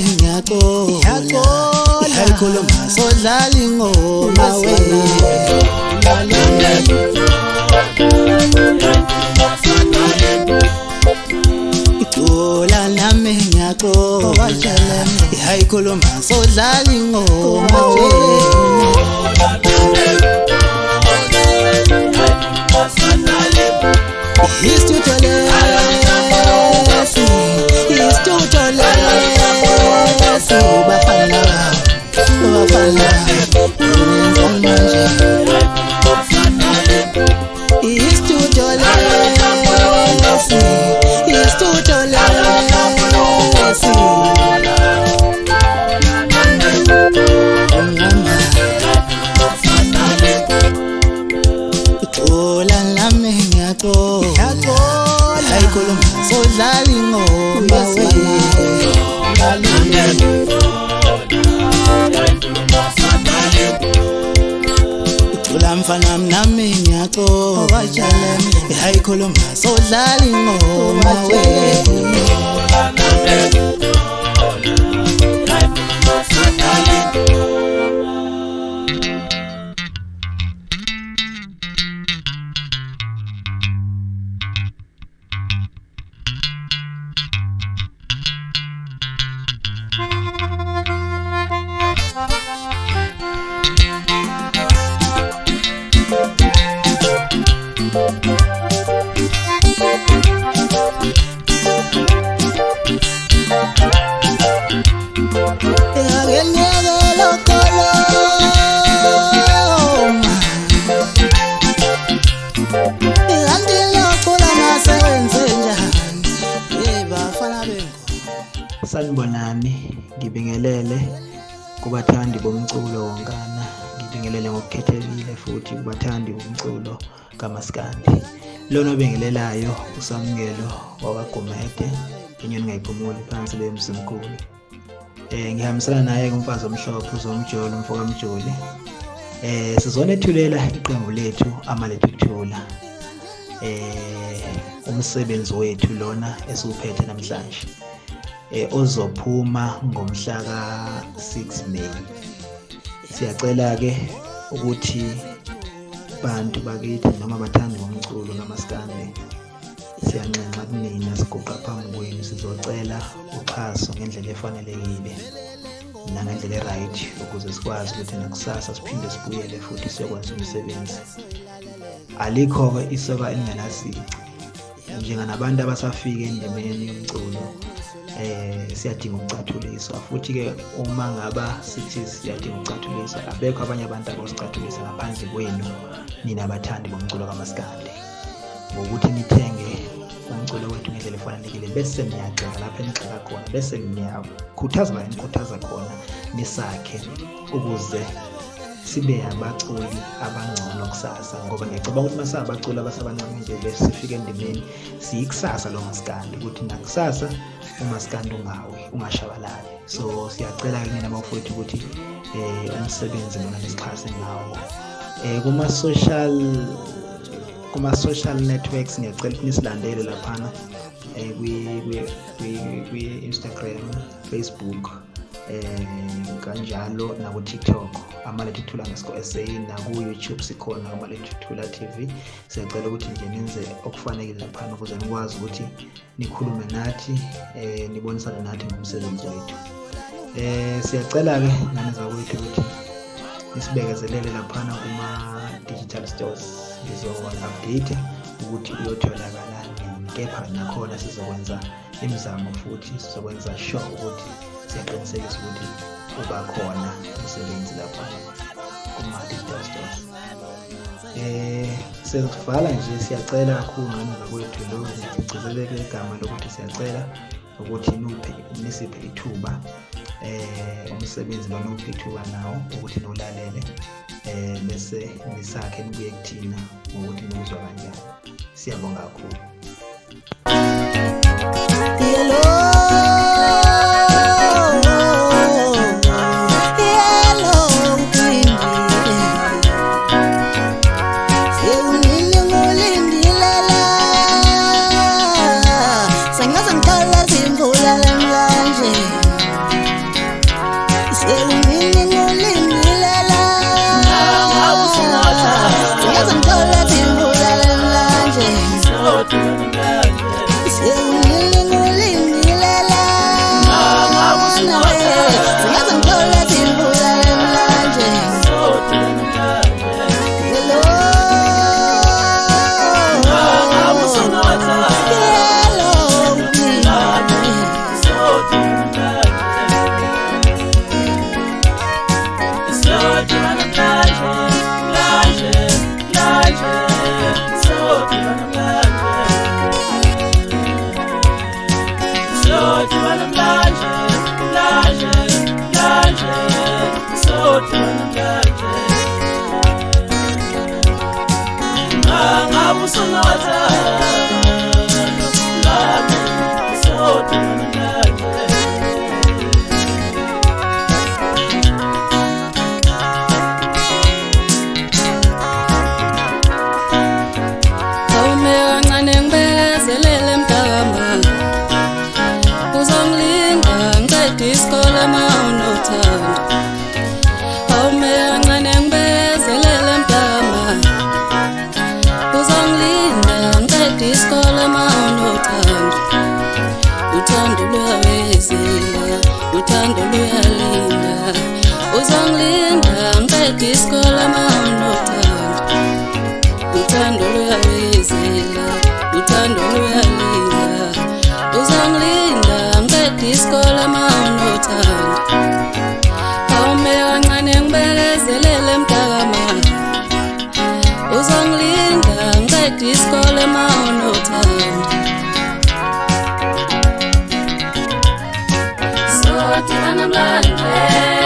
ngiyaxola hayikhuluma sodlala ingoma wena ixola nami ngiyaxola hayikhuluma sodlala ingoma mfana nami ngiyaxola hayikhuluma sodlala ingoma Sanibonani, ngibingelele kubathandi bomculo wonkana, ngibingelele ngokukhethekile futhi kubathandi bomculo kaMaskandi. Lona obingelelayo usamukelo wakwaGumede, inyoni ngayiphumuli phansi lemzimkhulu. Ngihambisana naye kumfazi omhlophe uzomjolo umfoka Mjoli. Sizona ethulela iqembu lethu Amalethukuthula. Umsebenzi wethu lona esiuphethe namhlanje. Ozophuma ngomhla ka-6 May. Siyacela ke ukuthi bantu bakithi noma abathandi bomculo kaMaskandi siyanxenxa kunina siguqa phambi kwenu sizocela uxhaso ngendlela efanelekile nangendlela e-right ukuze sikwazi ukuthi nakusasa siphinde sibuyele futhi siyokwenza umsebenzi. Alikho-ke isoka elingenasici njenganabantu abasafika endimeni yomculo. Siyadinga ukucathuliswa futhi ke uma ngaba sithi siyadinga ukucathuliswa abekho abanye abantu abasicathuliswa ngaphandle kwenu nina abathandi bomculo kaMaskandi ngokuthi nithenge umculo wethu ngendlela efanelekile bese niyagxeka lapha enigxeka khona bese niyakhuthaza la enikhuthaza khona nisakhe ukuze sibe abaculi abangcono kusasa ngoba ngiyacabanga ukuthi masabaculi abasabancane nje besifike endimeni siyikusasa lo Maskandi ukuthi nakusasa uMaskandi ungashabalali. So siyacela ke nina bafowethu ukuthi umsebenzi lona lesixhase ngawo kuma social networks. Ngiyacela ukuthi nisilandele laphana kwi Instagram, Facebook, kanjalo na ku TikTok Amalethukuthula _SA na ku YouTube sikhona Amalethukuthula TV. Siyacela ukuthi nje nenze okufanele laphana ukuze nikwazi ukuthi nikhulume nathi nibonisane nathi ngomsebenzi wethu. Siyacela ke nani zakwethu ukuthi nisibekezelele laphana kuma digital stores update ukuthi uyotholakala kepha nakhona sizokwenza imizamo futhi sizokwenza sure ukuthi siyaqinisekisa ukuthi uba khona umsebenzi lapha kuma digital stores. Sesivala nje siyacela kakhulu nani zakwethu lo ngicizele igama lokuthi siyacela ukuthi nisiphe ithuba umsebenzi lo nophe ithuba nawo ukuthi nolalele bese nisakhe nibuye kuthina ngokuthi nizwa kanjani. Siyabonga kakhulu. isikole mawunothando awumeyancane ngibezelele mntama uzongilinda ngiqeda isikole mawunothando uthando luyawezela uthando luyalinda uzongilinda ngiqeda isikole mawunothando uthando luyawezela uthando luyalinda uzongilinda ngiqeda isikole mawunothando awumeyancane ngibekezelele mntama uzongilinda ngiqeda isikole mawunothando Sothi anamlande